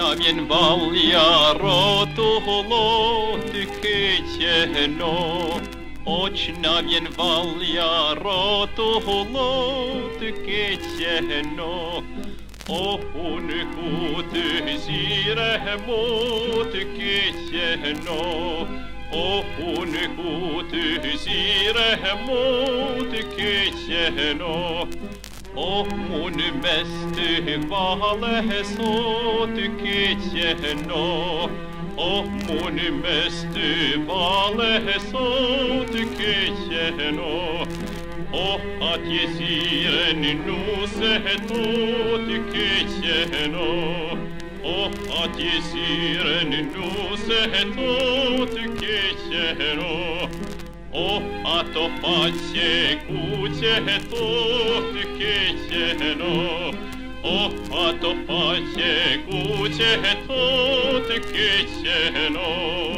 vjen valja rotullo të keqeno. Oqna vjen valja rotullo të keqeno. O unë ku të zire mu të keqeno. O unë ku të zire mu të keqeno. O unë mes të vale sot të keqeno. O unë mes të vale sot të keqeno. O atje ziren nuse to të keqeno. O atje ziren nuse to të keqeno. O ato faqe kuqe to të keqeno. O ato faqe kuqe to të keqeno.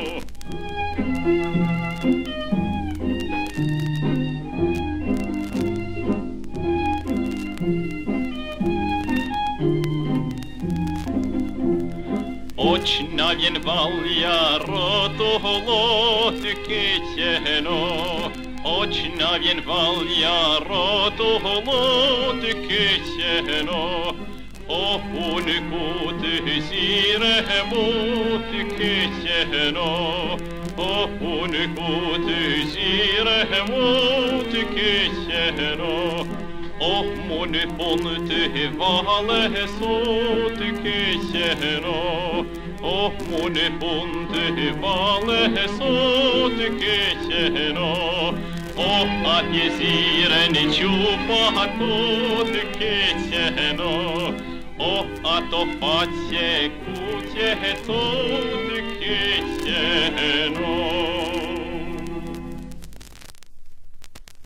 Oqna vjen valja rotullo të keqeno. Oqna vjen valja rotullo të keqeno. O unë ku të zire mu të keqeno. O unë ku të zire mu të keqeno. O unë pun të vale sot të keqeno. O unë pun të vale sot të keqeno. O atje ziren qupa to të keqeno. O ato faqe kuqe to të keqeno.